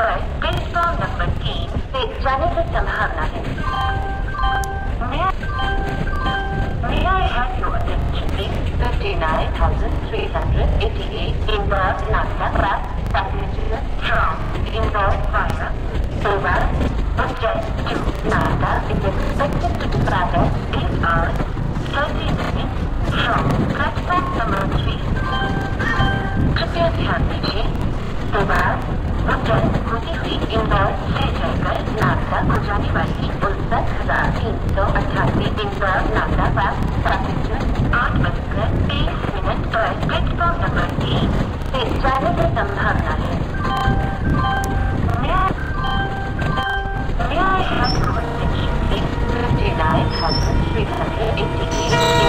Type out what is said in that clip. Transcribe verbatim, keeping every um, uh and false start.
पर platform number तीन से जाने की संभावना है। May I have your attention please? fifty-nine thousand three hundred eighty-eight inbound Nagda passengers from inbound via Soba Ujjain to Nagda is expected to travel eight hours thirty minutes from platform number three. कृपया ध्यान दीजिए, सोबा उज्जैन होती हुई इंदौर से चलकर नागदा को जाने वाली उनसठ हजार तीन सौ अट्ठासी इंदौर नागदा पास पैसेंजर आठ बजकर तीस मिनट पर प्लेटफॉर्म नंबर तीन से जाने की संभावना है। May I have your attention please? fifty-nine thousand three hundred eighty-eight